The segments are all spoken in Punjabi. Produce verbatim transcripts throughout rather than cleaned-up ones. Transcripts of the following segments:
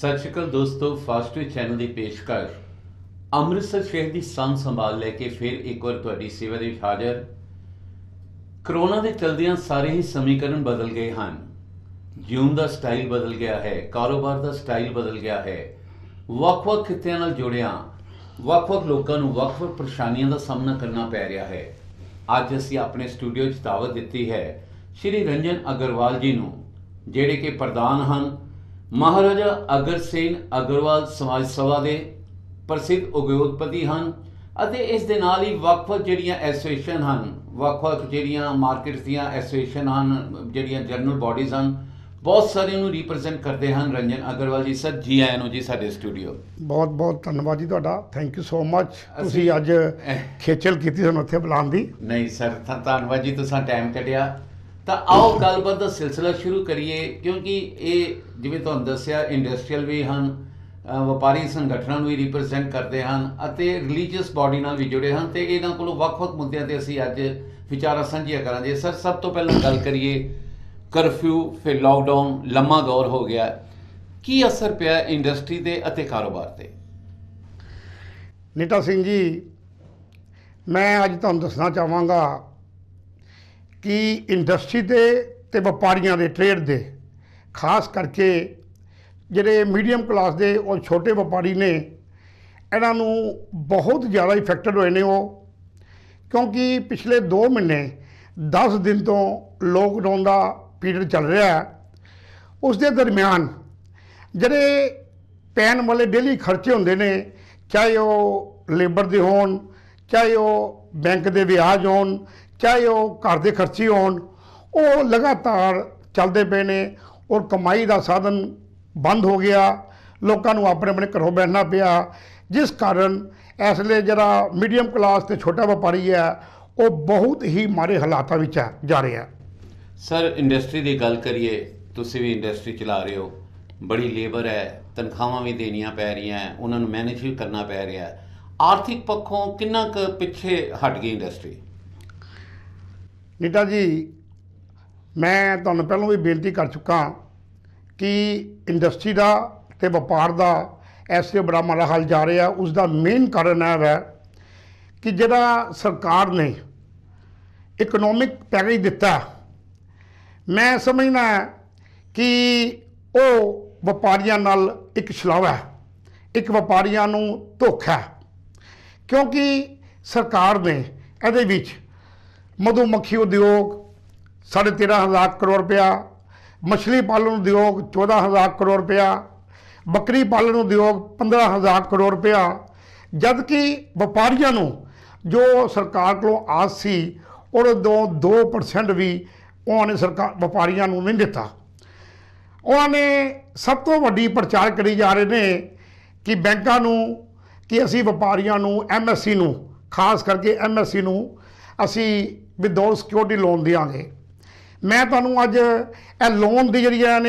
सत श्री अकाल दोस्तों, फास्ट वे चैनल की पेशकश ਅੰਮ੍ਰਿਤਸਰ शहर की सांभ संभाल लैके फिर एक बार तुहाडी सेवा ਦੇ ਵਿੱਚ ਹਾਜ਼ਰ। ਕਰੋਨਾ ਦੇ ਚਲਦਿਆਂ ਸਾਰੇ ਹੀ ਸਮੀਕਰਨ ਬਦਲ ਗਏ ਹਨ। ਜਿਉਣ ਦਾ ਸਟਾਈਲ ਬਦਲ ਗਿਆ ਹੈ, ਕਾਰੋਬਾਰ ਦਾ ਸਟਾਈਲ ਬਦਲ ਗਿਆ ਹੈ। ਵੱਖ-ਵੱਖ ਖਿੱਤਿਆਂ ਨਾਲ ਜੁੜਿਆਂ ਵੱਖ-ਵੱਖ ਲੋਕਾਂ ਨੂੰ ਵੱਖ-ਵੱਖ ਪਰੇਸ਼ਾਨੀਆਂ ਦਾ ਸਾਹਮਣਾ ਕਰਨਾ ਪੈ ਰਿਹਾ ਹੈ। ਅੱਜ ਅਸੀਂ ਆਪਣੇ ਸਟੂਡੀਓ 'ਚ ਦਾਵਤ ਦਿੱਤੀ ਹੈ ਸ਼੍ਰੀ ਰੰਜਨ ਅਗਰਵਾਲ ਜੀ ਨੂੰ, ਜਿਹੜੇ ਕਿ ਪ੍ਰਧਾਨ ਹਨ महाराजा अग्रसेन अग्रवाल समाज सभा के प्रसिद्ध उद्योगपति हैं। इस दे नाल ही ਵੱਖ-ਵੱਖ ਜਿਹੜੀਆਂ ਐਸੋਸੀਏਸ਼ਨ ਹਨ, ਵੱਖ-ਵੱਖ ਜਿਹੜੀਆਂ ਮਾਰਕੀਟਸ ਦੀਆਂ ਐਸੋਸੀਏਸ਼ਨ ਹਨ, ਜਿਹੜੀਆਂ ਜਨਰਲ ਬੋਡੀਜ਼ ਹਨ, ਬਹੁਤ ਸਾਰੇ ਨੂੰ ਰਿਪਰੈਜ਼ੈਂਟ ਕਰਦੇ ਹਨ। ਰੰਜਨ ਅਗਰਵਾਲ ਜੀ ਸਰ, ਜੀ ਆਇਆਂ ਨੂੰ ਜੀ ਸਾਡੇ ਸਟੂਡੀਓ। ਬਹੁਤ ਬਹੁਤ ਧੰਨਵਾਦ ਜੀ ਤੁਹਾਡਾ, ਥੈਂਕ ਯੂ ਸੋ ਮਚ। ਤੁਸੀਂ ਅੱਜ ਖੇਚਲ ਕੀਤੀ ਸਾਨੂੰ ਇੱਥੇ ਬੁਲਾਉਣ ਦੀ। ਨਹੀਂ ਸਰ, ਧੰਨਵਾਦ ਜੀ, ਤੁਸੀਂ ਟਾਈਮ ਕੱਢਿਆ। ਤਾਂ ਆਓ ਗੱਲਬਾਤ ਦਾ ਸਿਲਸਿਲਾ ਸ਼ੁਰੂ ਕਰੀਏ, ਕਿਉਂਕਿ ਇਹ ਜਿਵੇਂ ਤੁਹਾਨੂੰ ਦੱਸਿਆ ਇੰਡਸਟਰੀਅਲ ਵੀ ਹਨ, ਵਪਾਰੀ ਸੰਗਠਨਾਂ ਨੂੰ ਵੀ ਰਿਪਰੈਜ਼ੈਂਟ ਕਰਦੇ ਹਨ ਅਤੇ ਰਿਲੀਜੀਅਸ ਬੋਡੀ ਨਾਲ ਵੀ ਜੁੜੇ ਹਨ, ਅਤੇ ਇਹਨਾਂ ਕੋਲੋਂ ਵੱਖ-ਵੱਖ ਮੁੱਦਿਆਂ 'ਤੇ ਅਸੀਂ ਅੱਜ ਵਿਚਾਰਾਂ ਸਾਂਝੀਆਂ ਕਰਾਂਗੇ। ਸਰ, ਸਭ ਤੋਂ ਪਹਿਲਾਂ ਗੱਲ ਕਰੀਏ ਕਰਫਿਊ, ਫਿਰ ਲਾਕਡਾਊਨ, ਲੰਮਾ ਦੌਰ ਹੋ ਗਿਆ, ਕੀ ਅਸਰ ਪਿਆ ਇੰਡਸਟਰੀ 'ਤੇ ਅਤੇ ਕਾਰੋਬਾਰ 'ਤੇ? ਨੀਟਾ ਸਿੰਘ ਜੀ, ਮੈਂ ਅੱਜ ਤੁਹਾਨੂੰ ਦੱਸਣਾ ਚਾਹਾਂਗਾ कि इंडस्ट्री दे ते व्यापारियों के ट्रेड दे खास करके जिहड़े मीडियम क्लास दे और छोटे व्यापारी ने इन्हां नूं बहुत ज़्यादा इफेक्टेड होए ने वो, क्योंकि पिछले दो महीने दस दिन तो लॉकडाउन का पीरियड चल रहा है। उस दे दरम्यान जिहड़े पैन वाले डेली खर्चे होंदे ने, चाहे वो लेबर दे होण, चाहे वो बैंक दे ब्याज होण, चाहे वो घर के खर्चे होण, वो लगातार चलते पे ने और कमाई का साधन बंद हो गया। लोगों को अपने अपने घरों बैठना पिया, जिस कारण इसलिए जरा मीडियम क्लास ते छोटा व्यापारी है वो बहुत ही माड़े हालातों में जा रहा है। सर, इंडस्ट्री की गल करिए, तुसीं भी इंडस्ट्री चला रहे हो, बड़ी लेबर है, तनख्वाहां भी देनियां पै रही हैं, उन्होंने मैनेज भी करना पै रहा है। आर्थिक पक्षों कितना क पिछे हट गई इंडस्ट्री? नीटा जी, मैं तुहानूं पहलों भी बेनती कर चुका कि इंडस्ट्री का ते व्यापार का ऐसे बड़ा माड़ा हाल जा रहा है। उसका मेन कारण है कि जिहड़ा सरकार ने इकनॉमिक पैकेज दिता, मैं समझना कि वो व्यापारियों नाल एक छलावा है, एक व्यापारियों नूं धोखा है, क्योंकि सरकार ने इहदे विच मधुमक्खी उद्योग साढ़े तेरह हज़ार करोड़ रुपया, मछली पालन उद्योग चौदह हज़ार करोड़ रुपया, बकरी पालन उद्योग पंद्रह हज़ार करोड़ रुपया, जबकि व्यापारियों को जो सरकार को आस सी और दो दो परसेंट भी उन्होंने सरकार व्यापारियों को नहीं दिता। उन्होंने सब तो वड्डी प्रचार करी जा रहे हैं कि बैंकों को कि असी व्यापारियों को एम एस सी नूं, खास करके एम एस सी नूं असी विदाउट सिक्योरिटी लोन देंगे। मैं तुहानूं अज ए लोन की जी ने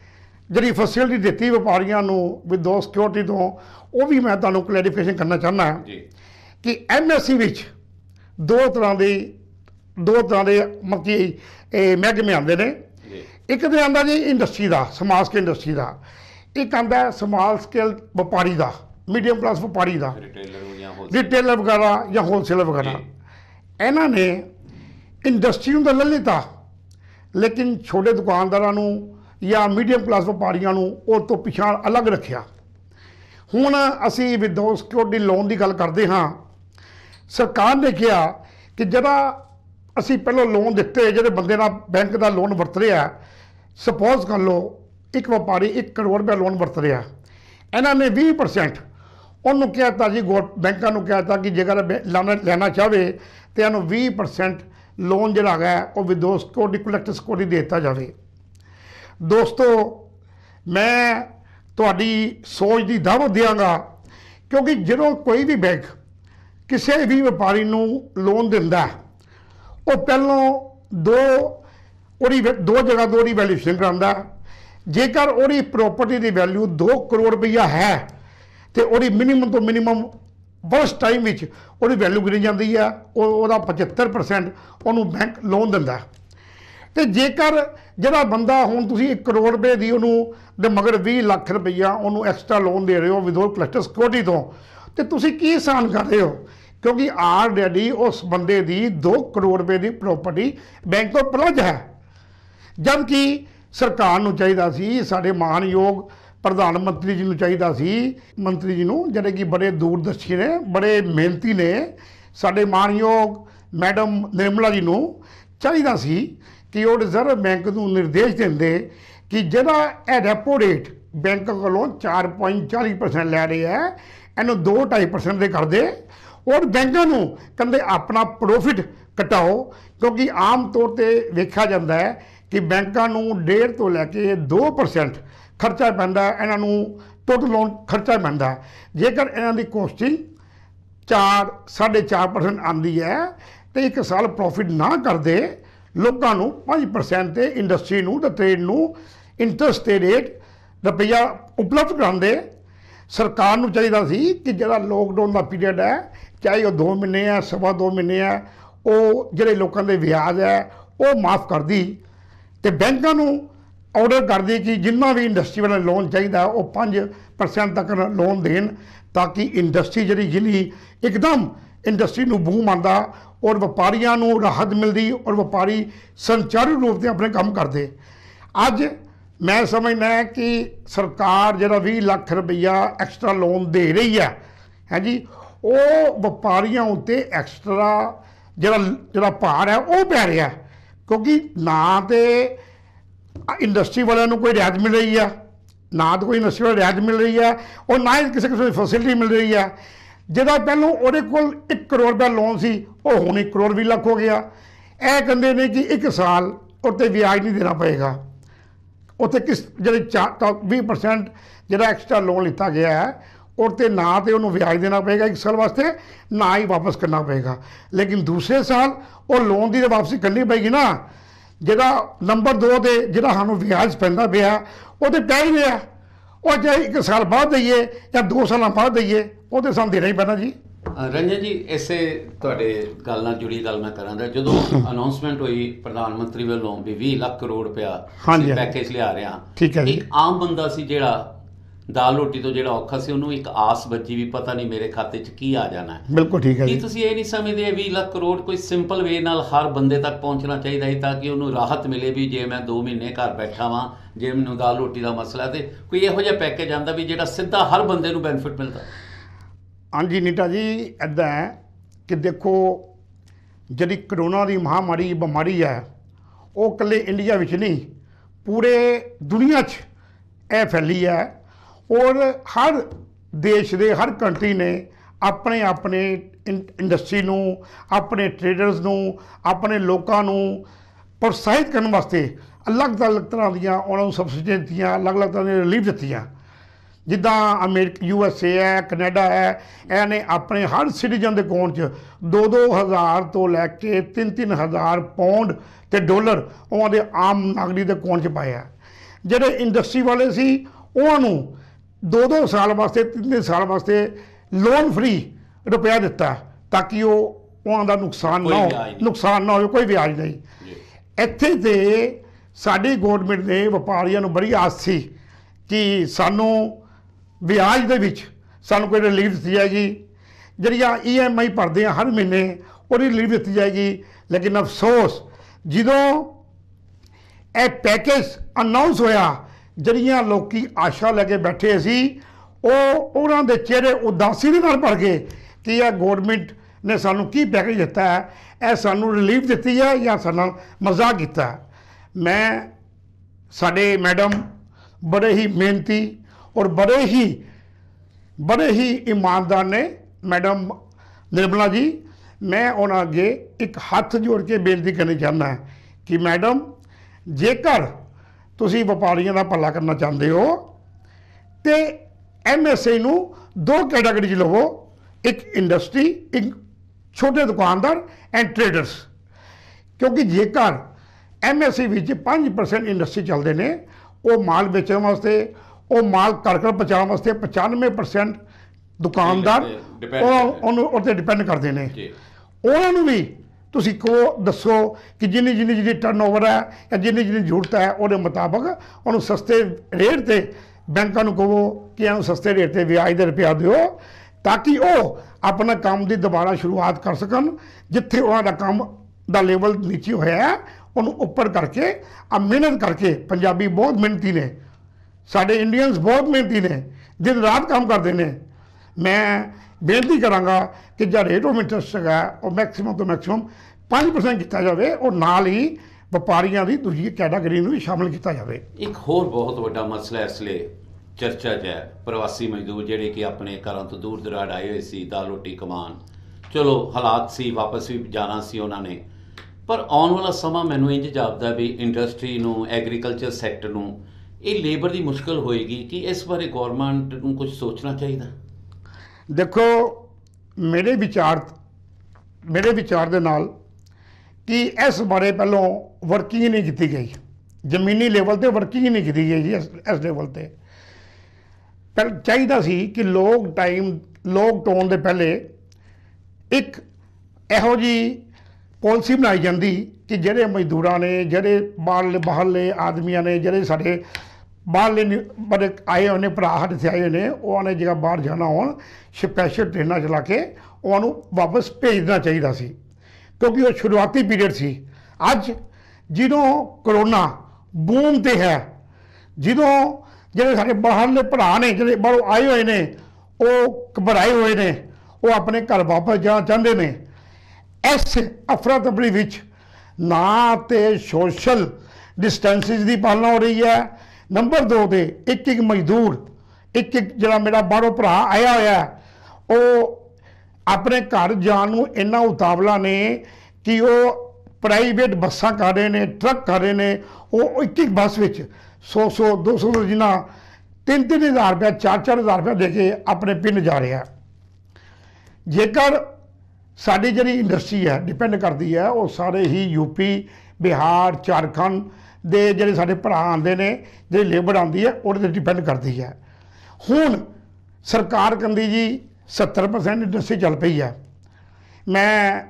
जी फैसिलिटी दी व्यापारियों को विदाउट सिक्योरिटी तो वो भी मैं तुहानूं क्लैरिफिकेशन करना चाहना कि एम एस सी विच दो तरह की दो तरह के मतलब महकमे आते हैं। एक तो आंदा जी इंडस्ट्री का, स्मॉल स्केल इंडस्ट्री का, एक आंदा स्मॉल स्केल व्यापारी का, मीडियम क्लास व्यापारी का, रिटेलर वगैरह या होलसेलर वगैरह। इन्होंने इंडस्ट्री तो ले लिता, लेकिन छोटे दुकानदारों या मीडियम क्लास व्यापारियों और तो पिछा अलग रखा। हुण असी विदाउट सिक्योरिटी लोन की गल करते हाँ। सरकार ने कहा कि जरा असी पहलों लोन दिते, जो बंदे ना बैंक का लोन वरत रहा, सपोज कर लो एक व्यापारी एक करोड़ रुपया लोन वरत रहा, इन्होंने भी परसेंट उन्होंने कहता जी गो बैंकों को कहता कि जेकर लाना लेना चाहे तो इन्होंने भी परसेंट लोन जोड़ा है वो विदाउट सिक्योरिटी कलैक्टर सिक्योरिटी देता जाए। दोस्तों, मैं तुहाडी सोच की दावत देंगा, क्योंकि जो कोई भी बैंक किसी भी व्यापारी नूं लोन दिंदा वो पहलों दो उहदी दो जगह तो उहदी वैल्यूएशन करांदा। जेकर उहदी प्रॉपर्टी की वैल्यू दो करोड़ रुपया है तो उहदी मिनीमम तो मिनीमम वर्स्ट टाइम विच उहदी वैल्यू गिनी जाती है, वो पचहत्तर परसेंट उन्होंने बैंक लोन दिंदा। ਤੇ ਜੇਕਰ ਜਿਹੜਾ ਬੰਦਾ ਹੁਣ ਤੁਸੀਂ ਇੱਕ ਕਰੋੜ ਰੁਪਏ ਦੀ ਉਹਨੂੰ ਦੇ ਮਗਰ ਵੀਹ ਲੱਖ ਰੁਪਈਆ ਉਹਨੂੰ ਐਕਸਟਰਾ ਲੋਨ ਦੇ ਰਹੇ ਹੋ ਵਿਦਆਊਟ ਕਲੈਕਟਰ ਸਿਕਿਉਰਿਟੀ ਤੋਂ, ਤੇ ਤੁਸੀਂ ਕੀ ਆਸਾਨ ਕਰ ਰਹੇ ਹੋ? ਕਿਉਂਕਿ ਆਲਰੇਡੀ ਉਸ ਬੰਦੇ ਦੀ ਦੋ ਕਰੋੜ ਰੁਪਏ ਦੀ ਪ੍ਰਾਪਰਟੀ ਬੈਂਕ ਤੋਂ ਪਲਜ ਹੈ। ਜਦ ਕਿ ਸਰਕਾਰ ਨੂੰ ਚਾਹੀਦਾ ਸੀ, ਸਾਡੇ ਮਾਨਯੋਗ ਪ੍ਰਧਾਨ ਮੰਤਰੀ ਜੀ ਨੂੰ ਚਾਹੀਦਾ ਸੀ, ਮੰਤਰੀ ਜੀ ਨੂੰ ਜਿਹੜੇ ਕਿ ਬੜੇ ਦੂਰਦਰਸ਼ੀ ਨੇ, ਬੜੇ ਮਿਹਨਤੀ ਨੇ, ਸਾਡੇ ਮਾਨਯੋਗ ਮੈਡਮ ਨਿਰਮਲਾ ਜੀ ਨੂੰ ਚਾਹੀਦਾ ਸੀ ਕਿ ਉਹ ਰਿਜ਼ਰਵ ਬੈਂਕ ਨੂੰ ਨਿਰਦੇਸ਼ ਦਿੰਦੇ ਕਿ ਜਿਹੜਾ ਇਹ ਰੈਪੋ ਰੇਟ ਬੈਂਕ ਕੋਲੋਂ ਚਾਰ ਪੁਆਇੰਟ ਚਾਲੀ ਪਰਸੈਂਟ ਲੈ ਰਿਹਾ ਹੈ, ਇਹਨੂੰ ਦੋ ਢਾਈ ਪਰਸੈਂਟ ਦੇ ਕਰਦੇ ਔਰ ਬੈਂਕਾਂ ਨੂੰ ਕਹਿੰਦੇ ਆਪਣਾ ਪ੍ਰੋਫਿਟ ਘਟਾਓ। ਕਿਉਂਕਿ ਆਮ ਤੌਰ 'ਤੇ ਵੇਖਿਆ ਜਾਂਦਾ ਹੈ ਕਿ ਬੈਂਕਾਂ ਨੂੰ ਡੇਢ ਤੋਂ ਲੈ ਕੇ ਦੋ ਪਰਸੈਂਟ ਖਰਚਾ ਪੈਂਦਾ, ਇਹਨਾਂ ਨੂੰ ਟੋਟਲ ਲੋਨ ਖਰਚਾ ਪੈਂਦਾ। ਜੇਕਰ ਇਹਨਾਂ ਦੀ ਕੋਸਟਿੰਗ ਚਾਰ ਸਾਢੇ ਚਾਰ ਪਰਸੈਂਟ ਆਉਂਦੀ ਹੈ ਤੇ ਇੱਕ ਸਾਲ ਪ੍ਰੋਫਿਟ ਨਾ ਕਰਦੇ, ਲੋਕਾਂ ਨੂੰ ਪੰਜ ਪਰਸੈਂਟ ਤੇ ਇੰਡਸਟਰੀ ਨੂੰ ਤੇ ਟ੍ਰੇਡ ਨੂੰ ਇੰਟਰਸਟ ਤੇ ਰੇਟ ਰੁਪਈਆ ਉਪਲਬਧ ਕਰਾਉਂਦੇ। ਸਰਕਾਰ ਨੂੰ ਚਾਹੀਦਾ ਸੀ ਕਿ ਜਿਹੜਾ ਲੋਕਡਾਊਨ ਦਾ ਪੀਰੀਅਡ ਹੈ, ਚਾਹੇ ਉਹ ਦੋ ਮਹੀਨੇ ਹੈ, ਸਵਾ ਦੋ ਮਹੀਨੇ ਹੈ, ਉਹ ਜਿਹੜੇ ਲੋਕਾਂ ਦੇ ਵਿਆਜ ਹੈ ਉਹ ਮਾਫ ਕਰਦੀ ਤੇ ਬੈਂਕਾਂ ਨੂੰ ਆਰਡਰ ਕਰਦੀ ਕਿ ਜਿੰਨਾ ਵੀ ਇੰਡਸਟਰੀ ਵਾਲਾ ਲੋਨ ਚਾਹੀਦਾ ਉਹ ਪੰਜ ਪਰਸੈਂਟ ਤੱਕ ਲੋਨ ਦੇਣ, ਤਾਂ ਕਿ ਇੰਡਸਟਰੀ ਜਿਹੜੀ ਜਿਹਦੀ ਇੱਕਦਮ ਇੰਡਸਟਰੀ ਨੂੰ ਬੂਮ ਆਉਂਦਾ ਔਰ ਵਪਾਰੀਆਂ ਨੂੰ ਰਾਹਤ ਮਿਲਦੀ ਔਰ ਵਪਾਰੀ ਸੰਚਾਰੂ ਰੂਪ 'ਤੇ ਆਪਣੇ ਕੰਮ ਕਰਦੇ। ਅੱਜ ਮੈਂ ਸਮਝਦਾ ਕਿ ਸਰਕਾਰ ਜਿਹੜਾ ਵੀਹ ਲੱਖ ਰੁਪਈਆ ਐਕਸਟਰਾ ਲੋਨ ਦੇ ਰਹੀ ਹੈ ਹੈ ਜੀ, ਉਹ ਵਪਾਰੀਆਂ ਉੱਤੇ ਐਕਸਟਰਾ ਜਿਹੜਾ ਜਿਹੜਾ ਭਾਰ ਹੈ ਉਹ ਪੈ ਰਿਹਾ, ਕਿਉਂਕਿ ਨਾ ਤੇ ਇੰਡਸਟਰੀ ਵਾਲਿਆਂ ਨੂੰ ਕੋਈ ਰਿਆਇਤ ਮਿਲ ਰਹੀ ਹੈ, ਨਾ ਤਾਂ ਕੋਈ ਇੰਡਸਟਰੀ ਵਾਲੀ ਰਿਆਇਤ ਮਿਲ ਰਹੀ ਹੈ, ਔਰ ਨਾ ਹੀ ਕਿਸੇ ਕਿਸੇ ਦੀ ਫੈਸਿਲਿਟੀ ਮਿਲ ਰਹੀ ਹੈ। ਜਿਹੜਾ ਪਹਿਲਾਂ ਉਹਦੇ ਕੋਲ ਇੱਕ ਕਰੋੜ ਦਾ ਲੋਨ ਸੀ ਉਹ ਹੁਣ ਇੱਕ ਕਰੋੜ ਵੀਹ ਲੱਖ ਹੋ ਗਿਆ। ਇਹ ਕਹਿੰਦੇ ਨੇ ਕਿ ਇੱਕ ਸਾਲ ਉੱਤੇ ਵਿਆਜ ਨਹੀਂ ਦੇਣਾ ਪਏਗਾ, ਉੱਥੇ ਕਿਸ ਜਿਹੜੇ ਚਾਰ ਵੀਹ ਪਰਸੈਂਟ ਜਿਹੜਾ ਐਕਸਟਰਾ ਲੋਨ ਲਿੱਤਾ ਗਿਆ ਹੈ ਔਰ ਤੇ ਨਾ ਤੇ ਉਹਨੂੰ ਵਿਆਜ ਦੇਣਾ ਪਏਗਾ ਇੱਕ ਸਾਲ ਵਾਸਤੇ, ਨਾ ਹੀ ਵਾਪਸ ਕਰਨਾ ਪਏਗਾ। ਲੇਕਿਨ ਦੂਸਰੇ ਸਾਲ ਉਹ ਲੋਨ ਦੀ ਤਾਂ ਵਾਪਸੀ ਕਰਨੀ ਪਏਗੀ ਨਾ। ਜਿਹੜਾ ਨੰਬਰ ਦੋ 'ਤੇ ਜਿਹੜਾ ਸਾਨੂੰ ਵਿਆਜ ਪੈਂਦਾ ਪਿਆ ਉਹ ਤਾਂ ਪੈ ਹੀ ਰਿਹਾ, ਉਹ ਚਾਹੇ ਇੱਕ ਸਾਲ ਬਾਅਦ ਦਈਏ ਜਾਂ ਦੋ ਸਾਲਾਂ ਬਾਅਦ ਦਈਏ, ਉਹ ਤਾਂ ਸਾਨੂੰ ਦੇਣਾ ਹੀ ਪੈਣਾ ਜੀ। ਰੰਜਨ ਜੀ, ਇਸੇ ਤੁਹਾਡੇ ਗੱਲ ਨਾਲ ਜੁੜੀ ਗੱਲ ਮੈਂ ਕਰਾਂਗਾ। ਜਦੋਂ ਅਨਾਉਂਸਮੈਂਟ ਹੋਈ ਪ੍ਰਧਾਨ ਮੰਤਰੀ ਵੱਲੋਂ ਵੀ ਵੀਹ ਲੱਖ ਕਰੋੜ ਰੁਪਇਆ ਪੈਕੇਜ ਲਿਆ ਰਿਹਾ, ਠੀਕ ਹੈ ਜੀ, ਇੱਕ ਆਮ ਬੰਦਾ ਸੀ ਜਿਹੜਾ ਦਾਲ ਰੋਟੀ ਤੋਂ ਜਿਹੜਾ ਔਖਾ ਸੀ, ਉਹਨੂੰ ਇੱਕ ਆਸ ਬੱਜੀ ਵੀ ਪਤਾ ਨਹੀਂ ਮੇਰੇ ਖਾਤੇ 'ਚ ਕੀ ਆ ਜਾਣਾ ਹੈ। ਬਿਲਕੁਲ ਠੀਕ ਹੈ ਜੀ। ਕੀ ਤੁਸੀਂ ਇਹ ਨਹੀਂ ਸਮਝਦੇ ਵੀਹ ਲੱਖ ਕਰੋੜ ਕੋਈ ਸਿੰਪਲ ਵੇ ਨਾਲ ਹਰ ਬੰਦੇ ਤੱਕ ਪਹੁੰਚਣਾ ਚਾਹੀਦਾ ਹੈ ਤਾਂ ਕਿ ਉਹਨੂੰ ਰਾਹਤ ਮਿਲੇ ਵੀ ਜੇ ਮੈਂ ਦੋ ਮਹੀਨੇ ਘਰ ਬੈਠਾ ਵਾਂ, ਜੇ ਮੈਨੂੰ ਦਾਲ ਰੋਟੀ ਦਾ ਮਸਲਾ ਤੇ ਕੋਈ ਇਹੋ ਜਿਹਾ ਪੈਕੇਜ ਆਉਂਦਾ ਵੀ ਜਿਹੜਾ ਸਿੱਧਾ ਹਰ ਬੰਦੇ ਨੂੰ ਬੈਨੀਫਿਟ ਮਿਲਦਾ? ਹਾਂਜੀ ਨੀਟਾ ਜੀ, ਇੱਦਾਂ ਹੈ ਕਿ ਦੇਖੋ ਜਿਹੜੀ ਕਰੋਨਾ ਦੀ ਮਹਾਮਾਰੀ ਬਿਮਾਰੀ ਹੈ ਉਹ ਇਕੱਲੇ ਇੰਡੀਆ ਵਿੱਚ ਨਹੀਂ ਪੂਰੇ ਦੁਨੀਆ 'ਚ ਇਹ ਫੈਲੀ ਹੈ ਔਰ ਹਰ ਦੇਸ਼ ਦੇ ਹਰ ਕੰਟਰੀ ਨੇ ਆਪਣੇ ਆਪਣੇ ਇੰਡਸਟਰੀ ਨੂੰ, ਆਪਣੇ ਟ੍ਰੇਡਰਸ ਨੂੰ, ਆਪਣੇ ਲੋਕਾਂ ਨੂੰ ਪ੍ਰੋਤਸਾਹਿਤ ਕਰਨ ਵਾਸਤੇ ਅਲੱਗ ਅਲੱਗ ਤਰ੍ਹਾਂ ਦੀਆਂ ਉਹਨਾਂ ਨੂੰ ਸਬਸਿਡੀਆਂ ਦਿੱਤੀਆਂ, ਅਲੱਗ ਅਲੱਗ ਤਰ੍ਹਾਂ ਦੀਆਂ ਰਿਲੀਫ ਦਿੱਤੀਆਂ। ਜਿੱਦਾਂ ਅਮਰੀਕਾ, ਯੂ ਐਸ ਏ ਹੈ, ਕੈਨੇਡਾ ਹੈ, ਇਹ ਨੇ ਆਪਣੇ ਹਰ ਸਿਟੀਜ਼ਨ ਦੇ ਅਕਾਊਂਟ 'ਚ ਦੋ ਦੋ ਹਜ਼ਾਰ ਤੋਂ ਲੈ ਕੇ ਤਿੰਨ ਤਿੰਨ ਹਜ਼ਾਰ ਪੌਂਡ ਤੇ ਡਾਲਰ ਉਹਨਾਂ ਦੇ ਆਮ ਨਾਗਰਿਕ ਦੇ ਅਕਾਊਂਟ 'ਚ ਪਾਇਆ। ਜਿਹੜੇ ਇੰਡਸਟਰੀ ਵਾਲੇ ਸੀ ਉਹਨਾਂ ਨੂੰ ਦੋ ਦੋ ਸਾਲ ਵਾਸਤੇ, ਤਿੰਨ ਤਿੰਨ ਸਾਲ ਵਾਸਤੇ ਲੋਨ ਫ੍ਰੀ ਰੁਪਇਆ ਦਿੱਤਾ ਤਾਂ ਕਿ ਉਹ ਉਹਨਾਂ ਦਾ ਨੁਕਸਾਨ ਨਾ ਹੋ ਨੁਕਸਾਨ ਨਾ ਹੋਵੇ, ਕੋਈ ਵਿਆਜ ਨਹੀਂ। ਇੱਥੇ ਤੇ ਸਾਡੀ ਗੌਰਮੈਂਟ ਨੇ ਵਪਾਰੀਆਂ ਨੂੰ ਬੜੀ ਆਸ ਸੀ ਕਿ ਸਾਨੂੰ ਵਿਆਜ ਦੇ ਵਿੱਚ ਸਾਨੂੰ ਕੋਈ ਰਿਲੀਫ ਦਿੱਤੀ ਜਾਏਗੀ, ਜਿਹੜੀਆਂ ਈ ਐਮ ਆਈ ਭਰਦੇ ਆ ਹਰ ਮਹੀਨੇ ਉਹਦੀ ਰਿਲੀਫ ਦਿੱਤੀ ਜਾਏਗੀ। ਲੇਕਿਨ ਅਫਸੋਸ ਜਦੋਂ ਇਹ ਪੈਕੇਜ ਅਨਾਊਂਸ ਹੋਇਆ, ਜਿਹੜੀਆਂ ਲੋਕੀ ਆਸ਼ਾ ਲੈ ਕੇ ਬੈਠੇ ਸੀ ਉਹ ਉਹਨਾਂ ਦੇ ਚਿਹਰੇ ਉਦਾਸੀ ਦੇ ਨਾਲ ਭਰ ਗਏ ਕਿ ਇਹ ਗੌਰਮੈਂਟ ਨੇ ਸਾਨੂੰ ਕੀ ਪੈਕੇਜ ਦਿੱਤਾ ਹੈ, ਇਹ ਸਾਨੂੰ ਰਿਲੀਫ ਦਿੱਤੀ ਹੈ ਜਾਂ ਸਾਨੂੰ ਮਜ਼ਾਕ ਕੀਤਾ। ਮੈਂ ਸਾਡੇ ਮੈਡਮ ਬੜੇ ਹੀ ਮਿਹਨਤੀ ਔਰ ਬੜੇ ਹੀ ਬੜੇ ਹੀ ਇਮਾਨਦਾਰ ਨੇ ਮੈਡਮ ਨਿਰਮਲਾ ਜੀ। ਮੈਂ ਉਹਨਾਂ ਅੱਗੇ ਇੱਕ ਹੱਥ ਜੋੜ ਕੇ ਬੇਨਤੀ ਕਰਨੀ ਚਾਹੁੰਦਾ ਕਿ ਮੈਡਮ, ਜੇਕਰ ਤੁਸੀਂ ਵਪਾਰੀਆਂ ਦਾ ਭਲਾ ਕਰਨਾ ਚਾਹੁੰਦੇ ਹੋ ਤੇ ਐਮ ਐਸ ਆਈ ਨੂੰ ਦੋ ਕੈਟਾਗਰੀ 'ਚ ਲਵੋ, ਇੱਕ ਇੰਡਸਟਰੀ, ਇੱਕ ਛੋਟੇ ਦੁਕਾਨਦਾਰ ਐਂਡ ਟ੍ਰੇਡਰਸ। ਕਿਉਂਕਿ ਜੇਕਰ ਐਮ ਐਸ ਆਈ ਵਿੱਚ ਪੰਜ ਪਰਸੈਂਟ ਇੰਡਸਟਰੀ ਚੱਲਦੇ ਨੇ, ਉਹ ਮਾਲ ਵੇਚਣ ਵਾਸਤੇ, ਉਹ ਮਾਲ ਘਰ ਘਰ ਪਹੁੰਚਾਉਣ ਵਾਸਤੇ ਪਚਾਨਵੇਂ ਪਰਸੈਂਟ ਦੁਕਾਨਦਾਰ ਉਹ ਉਹਨੂੰ ਉੱਤੇ ਡਿਪੈਂਡ ਕਰਦੇ ਨੇ। ਉਹਨਾਂ ਨੂੰ ਵੀ ਤੁਸੀਂ ਕਹੋ ਦੱਸੋ ਕਿ ਜਿੰਨੀ ਜਿੰਨੀ ਜਿਹੜੀ ਟਰਨਓਵਰ ਹੈ ਜਾਂ ਜਿੰਨੀ ਜਿੰਨੀ ਜ਼ਰੂਰਤ ਹੈ ਉਹਦੇ ਮੁਤਾਬਕ ਉਹਨੂੰ ਸਸਤੇ ਰੇਟ ਤੇ ਬੈਂਕਾਂ ਨੂੰ ਕਹੋ ਕਿ ਇਹਨੂੰ ਸਸਤੇ ਰੇਟ ਤੇ ਵਿਆਜ ਦੇ ਰੁਪਇਆ ਦਿਓ ਤਾਂ ਕਿ ਉਹ ਆਪਣਾ ਕੰਮ ਦੀ ਦੁਬਾਰਾ ਸ਼ੁਰੂਆਤ ਕਰ ਸਕਣ। ਜਿੱਥੇ ਉਹਨਾਂ ਦਾ ਕੰਮ ਦਾ ਲੈਵਲ ਨੀਚੇ ਹੋਇਆ ਹੈ ਉਹਨੂੰ ਉੱਪਰ ਕਰਕੇ ਆ ਮਿਹਨਤ ਕਰਕੇ, ਪੰਜਾਬੀ ਬਹੁਤ ਮਿਹਨਤੀ ਨੇ, ਸਾਡੇ ਇੰਡੀਅਨਸ ਬਹੁਤ ਮਿਹਨਤੀ ਨੇ, ਦਿਨ ਰਾਤ ਕੰਮ ਕਰਦੇ ਨੇ। ਮੈਂ ਬੇਨਤੀ ਕਰਾਂਗਾ ਕਿ ਜਿਹੜਾ ਰੇਟ ਆਫ ਇੰਟਰਸਟ ਹੈਗਾ ਉਹ ਮੈਕਸੀਮਮ ਤੋਂ ਮੈਕਸੀਮਮ ਪੰਜ ਪਰਸੈਂਟ ਕੀਤਾ ਜਾਵੇ ਔਰ ਨਾਲ ਹੀ ਵਪਾਰੀਆਂ ਦੀ ਦੂਜੀ ਕੈਟਾਗਰੀ ਨੂੰ ਵੀ ਸ਼ਾਮਲ ਕੀਤਾ ਜਾਵੇ। ਇੱਕ ਹੋਰ ਬਹੁਤ ਵੱਡਾ ਮਸਲਾ ਇਸ ਲਈ ਚਰਚਾ 'ਚ ਹੈ, ਪ੍ਰਵਾਸੀ ਮਜ਼ਦੂਰ ਜਿਹੜੇ ਕਿ ਆਪਣੇ ਘਰਾਂ ਤੋਂ ਦੂਰ ਦਰਾੜ ਆਏ ਹੋਏ ਸੀ ਦਾਲ ਰੋਟੀ ਕਮਾਉਣ। ਚਲੋ ਹਾਲਾਤ ਸੀ, ਵਾਪਸ ਵੀ ਜਾਣਾ ਸੀ ਉਹਨਾਂ ਨੇ, ਪਰ ਆਉਣ ਵਾਲਾ ਸਮਾਂ ਮੈਨੂੰ ਇੰਝ ਜਾਪਦਾ ਵੀ ਇੰਡਸਟਰੀ ਨੂੰ, ਐਗਰੀਕਲਚਰ ਸੈਕਟਰ ਨੂੰ ਇਹ ਲੇਬਰ ਦੀ ਮੁਸ਼ਕਲ ਹੋਏਗੀ ਕਿ ਇਸ ਬਾਰੇ ਗੌਰਮੈਂਟ ਨੂੰ ਕੁਝ ਸੋਚਣਾ ਚਾਹੀਦਾ। ਦੇਖੋ ਮੇਰੇ ਵਿਚਾਰ ਮੇਰੇ ਵਿਚਾਰ ਦੇ ਨਾਲ ਕਿ ਇਸ ਬਾਰੇ ਪਹਿਲਾਂ ਵਰਕਿੰਗ ਨਹੀਂ ਕੀਤੀ ਗਈ, ਜ਼ਮੀਨੀ ਲੈਵਲ ਤੇ ਵਰਕਿੰਗ ਨਹੀਂ ਕੀਤੀ ਗਈ ਜੀ। ਇਸ ਇਸ ਲੈਵਲ ਤੇ ਪਹਿਲ ਚਾਹੀਦਾ ਸੀ ਕਿ ਲੋਕ ਟਾਈਮ ਲੋਕਡਾਊਨ ਦੇ ਪਹਿਲੇ ਇੱਕ ਇਹੋ ਜਿਹੀ ਪਾਲਿਸੀ ਬਣਾਈ ਜਾਂਦੀ ਕਿ ਜਿਹੜੇ ਮਜ਼ਦੂਰਾਂ ਨੇ, ਜਿਹੜੇ ਬਾਹਰਲੇ ਬਾਹਰਲੇ ਆਦਮੀਆਂ ਨੇ, ਜਿਹੜੇ ਸਾਡੇ ਬਾਹਰਲੇ ਬੜੇ ਆਏ ਹੋਏ ਨੇ, ਭਰਾ ਸਾਡੇ ਇੱਥੇ ਆਏ ਹੋਏ ਨੇ, ਉਹਨਾਂ ਨੇ ਜਿਹੜਾ ਬਾਹਰ ਜਾਣਾ ਹੋਣ ਸਪੈਸ਼ਲ ਟ੍ਰੇਨਾਂ ਚਲਾ ਕੇ ਉਹਨਾਂ ਨੂੰ ਵਾਪਸ ਭੇਜਣਾ ਚਾਹੀਦਾ ਸੀ, ਕਿਉਂਕਿ ਉਹ ਸ਼ੁਰੂਆਤੀ ਪੀਰੀਅਡ ਸੀ। ਅੱਜ ਜਦੋਂ ਕਰੋਨਾ ਬੂਮ 'ਤੇ ਹੈ, ਜਦੋਂ ਜਿਹੜੇ ਸਾਡੇ ਬਾਹਰਲੇ ਭਰਾ ਨੇ, ਜਿਹੜੇ ਬਾਹਰੋਂ ਆਏ ਹੋਏ ਨੇ, ਉਹ ਘਬਰਾਏ ਹੋਏ ਨੇ, ਉਹ ਆਪਣੇ ਘਰ ਵਾਪਸ ਜਾਣਾ ਚਾਹੁੰਦੇ ਨੇ। ਇਸ ਅਫਰਾ ਤਫਰੀ ਵਿੱਚ ਨਾ ਤੇ ਸੋਸ਼ਲ ਡਿਸਟੈਂਸਿਸ ਦੀ ਪਾਲਣਾ ਹੋ ਰਹੀ ਹੈ, ਨੰਬਰ ਦੋ 'ਤੇ ਇੱਕ ਇੱਕ ਮਜ਼ਦੂਰ, ਇੱਕ ਇੱਕ ਜਿਹੜਾ ਮੇਰਾ ਬਾਹਰੋਂ ਭਰਾ ਆਇਆ ਹੋਇਆ, ਉਹ ਆਪਣੇ ਘਰ ਜਾਣ ਨੂੰ ਇੰਨਾ ਉਤਾਵਲਾ ਨੇ ਕਿ ਉਹ ਪ੍ਰਾਈਵੇਟ ਬੱਸਾਂ ਕਰ ਰਹੇ ਨੇ, ਟਰੱਕ ਕਰ ਰਹੇ ਨੇ। ਉਹ ਇੱਕ ਇੱਕ ਬੱਸ ਵਿੱਚ ਸੌ ਸੌ ਦੋ ਸੌ ਜਿੰਨਾ ਤਿੰਨ ਤਿੰਨ ਹਜ਼ਾਰ ਰੁਪਇਆ, ਚਾਰ ਚਾਰ ਹਜ਼ਾਰ ਰੁਪਇਆ ਦੇ ਕੇ ਆਪਣੇ ਪਿੰਡ ਜਾ ਰਿਹਾ। ਜੇਕਰ ਸਾਡੀ ਜਿਹੜੀ ਇੰਡਸਟਰੀ ਹੈ ਡਿਪੈਂਡ ਕਰਦੀ ਹੈ, ਉਹ ਸਾਰੇ ਹੀ ਯੂਪੀ, ਬਿਹਾਰ, ਝਾਰਖੰਡ ਦੇ ਜਿਹੜੇ ਸਾਡੇ ਭਰਾ ਆਉਂਦੇ ਨੇ, ਜਿਹੜੀ ਲੇਬਰ ਆਉਂਦੀ ਹੈ ਉਹਦੇ 'ਤੇ ਡਿਪੈਂਡ ਕਰਦੀ ਹੈ। ਹੁਣ ਸਰਕਾਰ ਕਹਿੰਦੀ ਜੀ ਸੱਤਰ ਪਰਸੈਂਟ ਇੰਡਸਟਰੀ ਚੱਲ ਪਈ ਹੈ। ਮੈਂ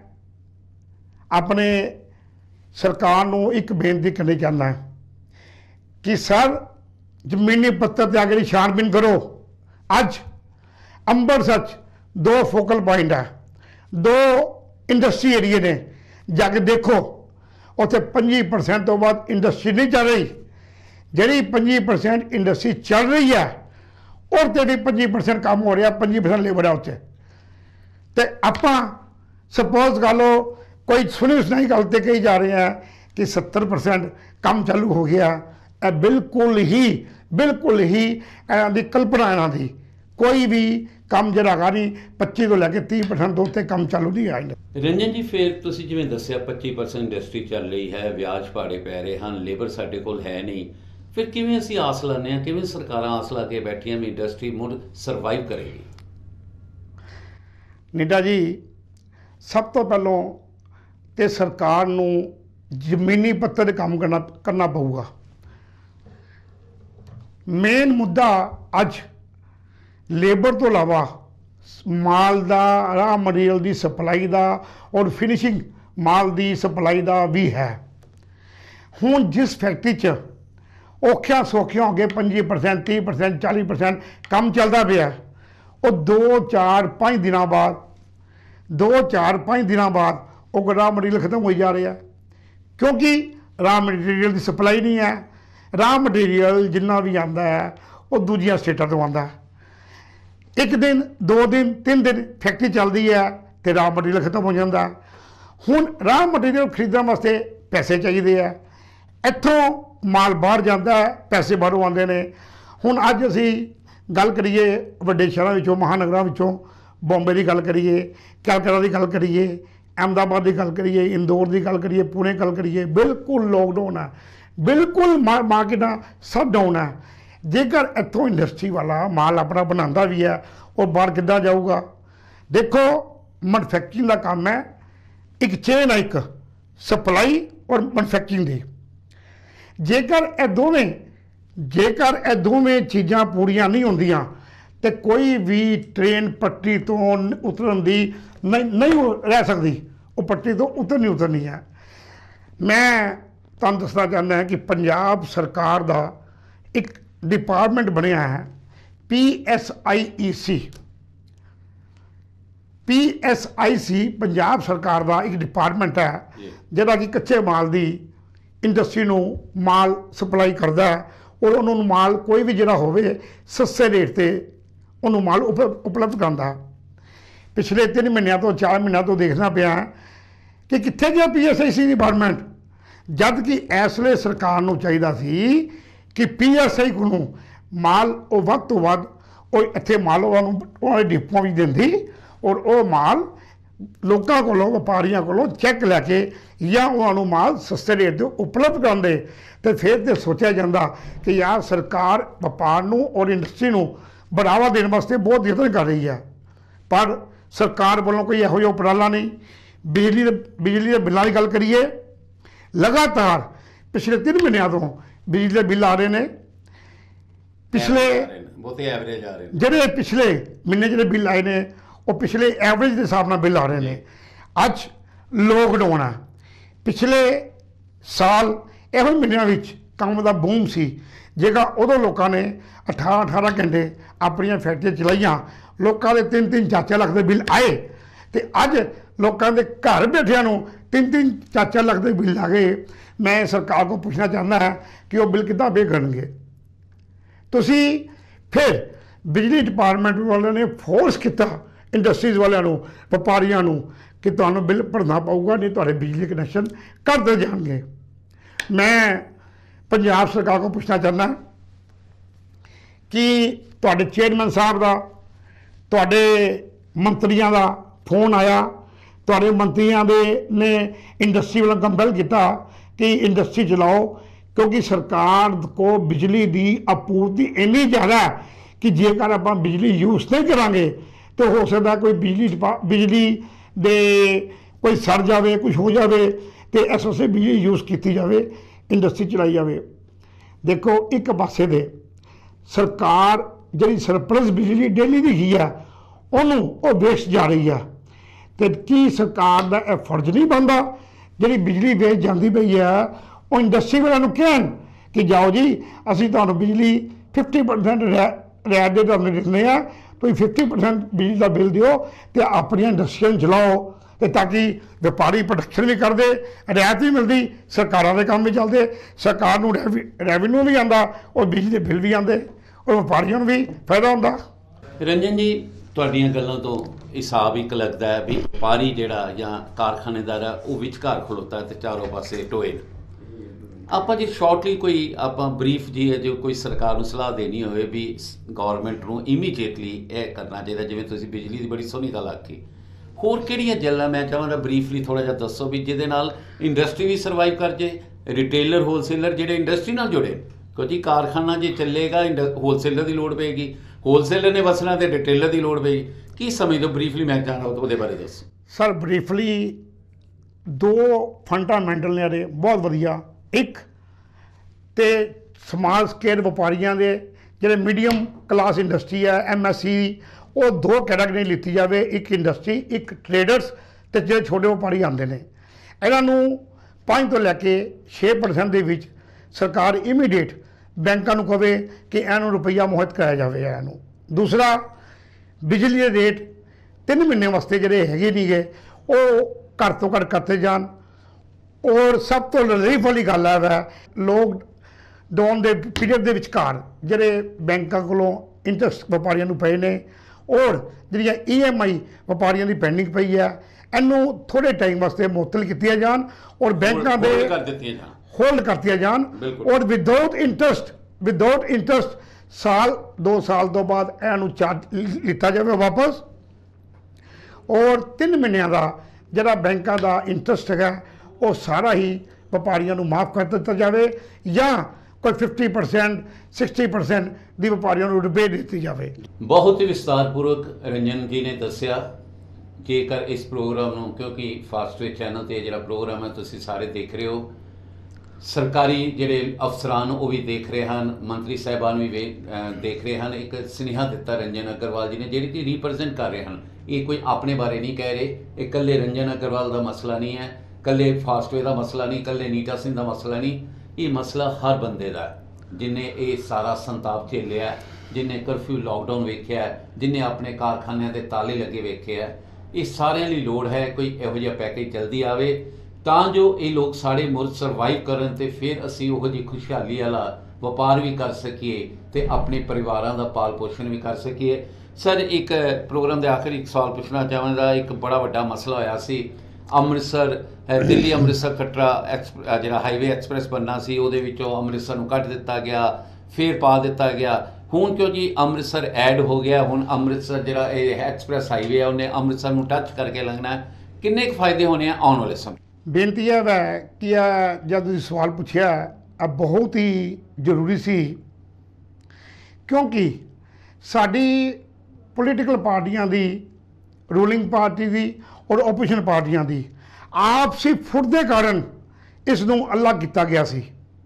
ਆਪਣੇ ਸਰਕਾਰ ਨੂੰ ਇੱਕ ਬੇਨਤੀ ਕਰਨੀ ਚਾਹੁੰਦਾ ਕਿ ਸਰ ਜ਼ਮੀਨੀ ਪੱਧਰ 'ਤੇ ਆ ਕੇ ਛਾਣਬੀਨ ਕਰੋ। ਅੱਜ ਅੰਮ੍ਰਿਤਸਰ 'ਚ ਦੋ ਫੋਕਲ ਪੁਆਇੰਟ ਹੈ, ਦੋ ਇੰਡਸਟਰੀ ਏਰੀਏ ਨੇ, ਜਾ ਕੇ ਦੇਖੋ ਉੱਥੇ ਪੱਚੀ ਪਰਸੈਂਟ ਤੋਂ ਬਾਅਦ ਇੰਡਸਟਰੀ ਨਹੀਂ ਚੱਲ ਰਹੀ। ਜਿਹੜੀ ਪੱਚੀ ਪਰਸੈਂਟ ਇੰਡਸਟਰੀ ਚੱਲ ਰਹੀ ਹੈ ਔਰ ਤੇ ਵੀ ਪੱਚੀ ਪਰਸੈਂਟ ਕੰਮ ਹੋ ਰਿਹਾ, ਪੱਚੀ ਪਰਸੈਂਟ ਲੇਬਰ ਹੈ ਉੱਥੇ। ਅਤੇ ਆਪਾਂ ਸਪੋਜ਼ ਕਰ ਲਓ ਕੋਈ ਸੁਣੀ ਸੁਣਾਈ ਗੱਲ 'ਤੇ ਕਹੀ ਜਾ ਰਹੇ ਹੈ ਕਿ ਸੱਤਰ ਪਰਸੈਂਟ ਕੰਮ ਚਾਲੂ ਹੋ ਗਿਆ। ਇਹ ਬਿਲਕੁਲ ਹੀ ਬਿਲਕੁਲ ਹੀ ਇਹਨਾਂ ਦੀ ਕਲਪਨਾ, ਇਹਨਾਂ ਦੀ ਕੋਈ ਵੀ ਕੰਮ ਜਿਹੜਾ ਹੈਗਾ ਨਹੀਂ, ਪੱਚੀ ਤੋਂ ਲੈ ਕੇ ਤੀਹ ਪਰਸੈਂਟ ਤੋਂ ਉੱਤੇ ਕੰਮ ਚਾਲੂ ਨਹੀਂ ਆਇਆ। ਰੰਜਨ ਜੀ, ਫਿਰ ਤੁਸੀਂ ਜਿਵੇਂ ਦੱਸਿਆ ਪੱਚੀ ਪਰਸੈਂਟ ਇੰਡਸਟਰੀ ਚੱਲ ਰਹੀ ਹੈ, ਵਿਆਜ ਭਾੜੇ ਪੈ ਰਹੇ ਹਨ, ਲੇਬਰ ਸਾਡੇ ਕੋਲ ਹੈ ਨਹੀਂ, ਫਿਰ ਕਿਵੇਂ ਅਸੀਂ ਆਸ ਲਾਉਂਦੇ ਹਾਂ, ਕਿਵੇਂ ਸਰਕਾਰਾਂ ਆਸ ਲਾ ਕੇ ਬੈਠੀਆਂ ਵੀ ਇੰਡਸਟਰੀ ਮੁੜ ਸਰਵਾਈਵ ਕਰੇਗੀ? ਨੀਟਾ ਜੀ, ਸਭ ਤੋਂ ਪਹਿਲਾਂ ਤੇ ਸਰਕਾਰ ਨੂੰ ਜ਼ਮੀਨੀ ਪੱਧਰ 'ਤੇ ਕੰਮ ਕਰਨਾ ਕਰਨਾ ਪਊਗਾ। ਮੇਨ ਮੁੱਦਾ ਅੱਜ ਲੇਬਰ ਤੋਂ ਇਲਾਵਾ ਮਾਲ ਦਾ, ਰਾਹ ਮਟੀਰੀਅਲ ਦੀ ਸਪਲਾਈ ਦਾ ਔਰ ਫਿਨਿਸ਼ਿੰਗ ਮਾਲ ਦੀ ਸਪਲਾਈ ਦਾ ਵੀ ਹੈ। ਹੁਣ ਜਿਸ ਫੈਕਟਰੀ 'ਚ ਔਖਿਆਂ ਸੌਖਿਆਂ ਹੋ ਕੇ ਪੱਚੀ ਪਰਸੈਂਟ, ਤੀਹ ਪਰਸੈਂਟ, ਚਾਲੀ ਪਰਸੈਂਟ ਕੰਮ ਚੱਲਦਾ ਪਿਆ, ਉਹ ਦੋ ਚਾਰ ਪੰਜ ਦਿਨਾਂ ਬਾਅਦ ਦੋ ਚਾਰ ਪੰਜ ਦਿਨਾਂ ਬਾਅਦ ਉਹ ਰਾਹ ਮਟੀਰੀਅਲ ਖਤਮ ਹੋਈ ਜਾ ਰਿਹਾ, ਕਿਉਂਕਿ ਰਾਹ ਮਟੀਰੀਅਲ ਦੀ ਸਪਲਾਈ ਨਹੀਂ ਹੈ। ਰਾਹ ਮਟੀਰੀਅਲ ਜਿੰਨਾ ਵੀ ਆਉਂਦਾ ਹੈ ਉਹ ਦੂਜੀਆਂ ਸਟੇਟਾਂ ਤੋਂ ਆਉਂਦਾ। ਇੱਕ ਦਿਨ, ਦੋ ਦਿਨ, ਤਿੰਨ ਦਿਨ ਫੈਕਟਰੀ ਚੱਲਦੀ ਹੈ ਅਤੇ ਰਾਹ ਮਟੀਰੀਅਲ ਖਤਮ ਹੋ ਜਾਂਦਾ। ਹੁਣ ਰਾਹ ਮਟੀਰੀਅਲ ਖਰੀਦਣ ਵਾਸਤੇ ਪੈਸੇ ਚਾਹੀਦੇ ਆ, ਇੱਥੋਂ ਮਾਲ ਬਾਹਰ ਜਾਂਦਾ ਹੈ, ਪੈਸੇ ਬਾਹਰੋਂ ਆਉਂਦੇ ਨੇ। ਹੁਣ ਅੱਜ ਅਸੀਂ ਗੱਲ ਕਰੀਏ ਵੱਡੇ ਸ਼ਹਿਰਾਂ ਵਿੱਚੋਂ, ਮਹਾਨਗਰਾਂ ਵਿੱਚੋਂ, ਬੰਬੇ ਦੀ ਗੱਲ ਕਰੀਏ, ਕਲਕੱਤਾ ਦੀ ਗੱਲ ਕਰੀਏ, ਅਹਿਮਦਾਬਾਦ ਦੀ ਗੱਲ ਕਰੀਏ, ਇੰਦੌਰ ਦੀ ਗੱਲ ਕਰੀਏ, ਪੁਣੇ ਗੱਲ ਕਰੀਏ, ਬਿਲਕੁਲ ਲੋਕਡਾਊਨ ਹੈ, ਬਿਲਕੁਲ ਮਾ ਮਾਰਕੀਟਾਂ ਸਭ ਡਾਊਨ ਹੈ। ਜੇਕਰ ਇੱਥੋਂ ਇੰਡਸਟਰੀ ਵਾਲਾ ਮਾਲ ਆਪਣਾ ਬਣਾਉਂਦਾ ਵੀ ਹੈ, ਉਹ ਬਾਹਰ ਕਿੱਦਾਂ ਜਾਊਗਾ? ਦੇਖੋ, ਮੈਨੂਫੈਕਚਰਿੰਗ ਦਾ ਕੰਮ ਹੈ, ਇੱਕ ਚੇਨ ਹੈ, ਇੱਕ ਸਪਲਾਈ ਔਰ ਮੈਨੂਫੈਕਚਰਿੰਗ ਦੀ। ਜੇਕਰ ਇਹ ਦੋਵੇਂ ਜੇਕਰ ਇਹ ਦੋਵੇਂ ਚੀਜ਼ਾਂ ਪੂਰੀਆਂ ਨਹੀਂ ਹੁੰਦੀਆਂ ਤੇ ਕੋਈ ਵੀ ਟ੍ਰੇਨ ਪੱਟਰੀ ਤੋਂ ਉਤਰਨ ਦੀ ਨਹੀਂ ਨਹੀਂ ਰਹਿ ਸਕਦੀ, वो पट्टी तो उतरनी उतरनी है। मैं तुहानूं दसना चाहना कि पंजाब सरकार का एक डिपार्टमेंट बनया है P S I E C. P S I C Punjab सरकार का एक डिपार्टमेंट है जिहड़ा कि कच्चे माल की इंडस्ट्री नूं माल सप्लाई करता है और उन्होंने माल कोई भी जिहड़ा होवे सस्ते रेट ते उन्होंने माल उप उपलब्ध करांदा। पिछले तीन महीनों तो चार महीनों तो देखना पिया कि कित्थे गया P S I C department, जब कि इसलिए सरकार नूं चाहीदा सी कि पी एस आई को माल वो वध तो वध और इत्थे माल उन्होंने डिपों भी दिंदी और वो माल लोगों को व्यापारियों को चैक लैके या उन्होंने माल सस्ते रेट पर उपलब्ध कराते तो फिर तो सोचा जाता कि यार सरकार व्यापार नूं और इंडस्ट्री नूं बढ़ावा देने वास्ते बहुत यतन कर रही है, पर सरकार वालों कोई इहो जिहा उपराला नहीं। बिजली बिजली के बिलों की गल करिए, लगातार पिछले तीन महीनों तो बिजली के बिल आ रहे हैं। पिछले जिहड़े पिछले महीने जिहड़े बिल आए ने वो पिछले एवरेज के हिसाब नाल बिल आ रहे हैं। अज लॉकडाउन है, पिछले साल इहो महीनों में काम का बूम सी, जेकर उदों लोगों ने अठारह अठारह घंटे अपन फैक्ट्रियां चलाइया, लोगों के तीन तीन चार चार लाख के बिल आए तो अज लोगों के घर बैठिया तीन तीन चार चार लाख के बिल आ गए। मैं सरकार को पूछना चाहता है कि वो बिल कितना पे करनगे। तुसी फिर बिजली डिपार्टमेंट वाले ने फोर्स किया इंडस्ट्रीज वालों व्यापारियों कि तुहानूं बिल भरना पऊगा, नहीं तुहाडे बिजली कनैक्शन कर दे जाएंगे। मैं पंजाब सरकार को पूछना चाहना कि तुहाडे चेयरमैन साहब का तुहाडे मंत्रियों का फोन आया, तुहाडे मंत्रियों दे ने इंडस्ट्री वालों कंपैल किया कि इंडस्ट्री चलाओ, क्योंकि सरकार को बिजली की आपूर्ति इन्नी ज़्यादा है कि जेकर आप बिजली यूज़ नहीं करांगे तो हो सकता कोई बिजली बिजली दे कोई सड़ जाए, कुछ हो जाए तो इस वास्ते बिजली यूज़ की जाए, इंडस्ट्री चलाई जाए। देखो एक पासे दे सरकार जी सरप्लस बिजली डेली दी है उन्होंने वेस्ट जा रही है, तो की सरकार का यह फर्ज नहीं बनता जी बिजली वेस्ट जाती पई है वो इंडस्ट्री वालों कहन कि जाओ जी असी तुहानूं बिजली फिफ्टी परसेंट रियायत दे तुहानूं दिंदे आ, तुसीं फिफ्टी परसेंट बिजली का बिल दिओ तो अपनी इंडस्ट्रियां चलाओ, तो ताकि व्यापारी प्रोडक्शन भी करते, रियायत भी मिलती, सरकारों के काम भी चलते, सरकार नूं रैवी रैवन्यू भी आता और बिजली के बिल भी आते और व्यापारियों नूं भी फायदा होंदा। रंजन जी तुहाडीआं गल्लां तो हिसाब एक लगता है भी व्यापारी जिहड़ा जां कारखानेदार है वो विचकार खड़ोता है तो चारों पासे टोए। ਆਪਾਂ ਜੇ ਸ਼ਾਰਟਲੀ ਕੋਈ ਆਪਾਂ ਬਰੀਫ ਜੀ ਹੈ ਜੋ ਕੋਈ ਸਰਕਾਰ ਨੂੰ ਸਲਾਹ ਦੇਣੀ ਹੋਵੇ ਵੀ ਗਵਰਨਮੈਂਟ ਨੂੰ ਇਮੀਡੀਏਟਲੀ ਇਹ ਕਰਨਾ ਚਾਹੀਦਾ, ਜਿਵੇਂ ਤੁਸੀਂ ਬਿਜਲੀ ਦੀ ਬੜੀ ਸੋਹਣੀ ਗੱਲ ਆਖੀ, ਹੋਰ ਕਿਹੜੀਆਂ ਗੱਲਾਂ ਮੈਂ ਚਾਹਾਂਗਾ ਬਰੀਫਲੀ ਥੋੜਾ ਜਿਹਾ ਦੱਸੋ ਵੀ ਜਿਹਦੇ ਨਾਲ ਇੰਡਸਟਰੀ ਵੀ ਸਰਵਾਈਵ ਕਰ ਜੇ, ਰਿਟੇਲਰ ਹੋਲਸੇਲਰ ਜਿਹੜੇ ਇੰਡਸਟਰੀ ਨਾਲ ਜੁੜੇ, ਕਿਉਂਕਿ ਕਾਰਖਾਨਾ ਜੇ ਚੱਲੇਗਾ ਹੋਲਸੇਲਰ ਦੀ ਲੋੜ ਪਏਗੀ, ਹੋਲਸੇਲਰ ਨੇ ਵਸਣਾ ਤੇ ਰਿਟੇਲਰ ਦੀ ਲੋੜ ਪਏਗੀ। ਕੀ ਸਮਝਦੇ ਹੋ ਬਰੀਫਲੀ, ਮੈਂ ਚਾਹੁੰਦਾ ਉਹਦੇ ਬਾਰੇ ਦੱਸੋ। ਸਰ ਬਰੀਫਲੀ ਦੋ ਫੰਡਾਮੈਂਟਲ ਨੇ ਇਹਦੇ ਬਹੁਤ ਵਧੀਆ। एक तो समाल स्केल व्यापारियों के जोड़े मीडियम क्लास इंडस्ट्री है एम एस सी वो दो कैटेगरी लीती जाए, एक इंडस्ट्री एक ट्रेडर्स तो जो छोटे व्यापारी आते हैं, इन्हों पाँच तो लैके छे परसेंट के सरकार इमीडिएट बैंकों को कहे कि इन्हों रुपया मुहैया कराया जाए। इनू दूसरा बिजली के रेट तीन महीने वास्ते जोड़े है नहीं गए वो घट तो घट करते जान। और सब तो रिलीफ वाली गल है लॉकडाउन के पीरियड के विचकार जोड़े बैंकों को इंटरस्ट व्यापारियों को पे ने और जी ई एम आई व्यापारियों की पेंडिंग पई है, इनू थोड़े टाइम वास्ते मुअत्तल किया जान और बैंकों के होल्ड करती जान और विदाउट इंटरस्ट विदाउट इंटरस्ट साल दो साल तो बाद इनू चार्ज लिता जाए वापस, और तीन महीनों का जोड़ा बैंकों का इंटरस्ट है वो सारा ही व्यापारियों को माफ़ कर दिता जाए या कोई फिफ्टी परसेंट सिक्सटी परसेंट की व्यापारियों को रिबेट दी जाए। बहुत ही विस्तारपूर्वक रंजन जी ने दसिया जेकर इस प्रोग्राम को, क्योंकि फास्ट वे चैनल पर जो प्रोग्राम है तुम सारे देख रहे हो, ਸਰਕਾਰੀ ਜਿਹੜੇ ਅਫਸਰਾਨ ਉਹ ਵੀ ਦੇਖ ਰਹੇ ਹਨ, ਮੰਤਰੀ ਸਾਹਿਬਾਨ ਵੀ ਵੇ ਅ, ਦੇਖ ਰਹੇ ਹਨ। ਇੱਕ ਸੁਨੇਹਾ ਦਿੱਤਾ ਰੰਜਨ ਅਗਰਵਾਲ ਜੀ ਨੇ, ਜਿਹੜੇ ਕਿ ਰਿਪਰੈਜ਼ੈਂਟ ਕਰ ਰਹੇ ਹਨ। ਇਹ ਕੋਈ ਆਪਣੇ ਬਾਰੇ ਨਹੀਂ ਕਹਿ ਰਹੇ, ਇਹ ਇਕੱਲੇ ਰੰਜਨ ਅਗਰਵਾਲ ਦਾ ਮਸਲਾ ਨਹੀਂ ਹੈ, ਇਕੱਲੇ ਫਾਸਟਵੇ ਦਾ ਮਸਲਾ ਨਹੀਂ, ਇਕੱਲੇ ਨੀਤਾ ਸਿੰਘ ਦਾ ਮਸਲਾ ਨਹੀਂ। ਇਹ ਮਸਲਾ ਹਰ ਬੰਦੇ ਦਾ ਹੈ, ਜਿਨੇ ਇਹ ਸਾਰਾ ਸੰਤਾਪ ਝੇਲਿਆ, ਜਿਨੇ ਕਰਫਿਊ ਲਾਕਡਾਊਨ ਵੇਖਿਆ, ਜਿਨੇ ਆਪਣੇ ਕਾਰਖਾਨਿਆਂ ਦੇ ਤਾਲੇ ਲੱਗੇ ਵੇਖੇ ਹੈ। ਇਹ ਸਾਰਿਆਂ ਲਈ ਲੋੜ ਹੈ ਕੋਈ ਇਹੋ ਜਿਹਾ ਪੈਕੇਜ ਜਲਦੀ ਆਵੇ, ਤਾਂ ਜੋ ਇਹ ਲੋਕ ਸਾਡੇ ਮੁਲਕ ਸਰਵਾਈਵ ਕਰਨ ਤੇ ਫਿਰ ਅਸੀਂ ਉਹੋ ਜਿਹੀ ਖੁਸ਼ਹਾਲੀ ਵਾਲਾ ਵਪਾਰ ਵੀ ਕਰ ਸਕੀਏ ਤੇ ਆਪਣੇ ਪਰਿਵਾਰਾਂ ਦਾ ਪਾਲ ਪੋਸ਼ਣ ਵੀ ਕਰ ਸਕੀਏ। ਸਰ, ਇੱਕ ਪ੍ਰੋਗਰਾਮ ਦੇ ਆਖਿਰ ਇੱਕ ਸਵਾਲ ਪੁੱਛਣਾ ਚਾਹਾਂਗਾ। ਇੱਕ ਬੜਾ ਵੱਡਾ ਮਸਲਾ ਹੋਇਆ ਸੀ ਅੰਮ੍ਰਿਤਸਰ ਅ, ਦਿੱਲੀ ਅੰਮ੍ਰਿਤਸਰ ਕਟਰਾ ਐਕਸ ਅ, ਜਿਹੜਾ ਹਾਈਵੇ ਐਕਸਪ੍ਰੈਸ ਬਣਨਾ ਸੀ, ਉਹਦੇ ਵਿੱਚੋਂ ਅੰਮ੍ਰਿਤਸਰ ਨੂੰ ਕੱਢ ਦਿੱਤਾ ਗਿਆ, ਫਿਰ ਪਾ ਦਿੱਤਾ ਗਿਆ। ਹੁਣ ਕਿਉਂ ਜੀ ਅੰਮ੍ਰਿਤਸਰ ਐਡ ਹੋ ਗਿਆ, ਹੁਣ ਅੰਮ੍ਰਿਤਸਰ ਜਿਹੜਾ ਇਹ ਐਕਸਪ੍ਰੈਸ ਹਾਈਵੇ ਆ ਉਹਨੇ ਅੰਮ੍ਰਿਤਸਰ ਨੂੰ ਟੱਚ ਕਰਕੇ ਲੰਘਣਾ ਹੈ। ਕਿੰਨੇ ਕੁ ਫਾਇਦੇ ਹੋਣੇ ਆ ਆਉਣ ਵਾਲੇ ਸਮੇਂ? ਬੇਨਤੀ ਹੈ ਵੈ ਕਿ ਇਹ ਜਦ ਤੁਸੀਂ ਸਵਾਲ ਪੁੱਛਿਆ ਇਹ ਬਹੁਤ ਹੀ ਜ਼ਰੂਰੀ ਸੀ, ਕਿਉਂਕਿ ਸਾਡੀ ਪੋਲੀਟੀਕਲ ਪਾਰਟੀਆਂ ਦੀ, ਰੂਲਿੰਗ ਪਾਰਟੀ ਦੀ ਔਰ ਓਪੋਜੀਸ਼ਨ ਪਾਰਟੀਆਂ ਦੀ ਆਪਸੀ ਫੁੱਟ ਦੇ ਕਾਰਨ ਇਸ ਨੂੰ ਅਲੱਗ ਕੀਤਾ ਗਿਆ ਸੀ।